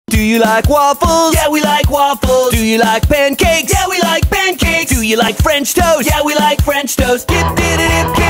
Do you like waffles? Yeah, we like waffles. Do you like pancakes? Yeah, we like pancakes. Do you like French toast? Yeah, we like French toast. Dip, dip, dip, dip.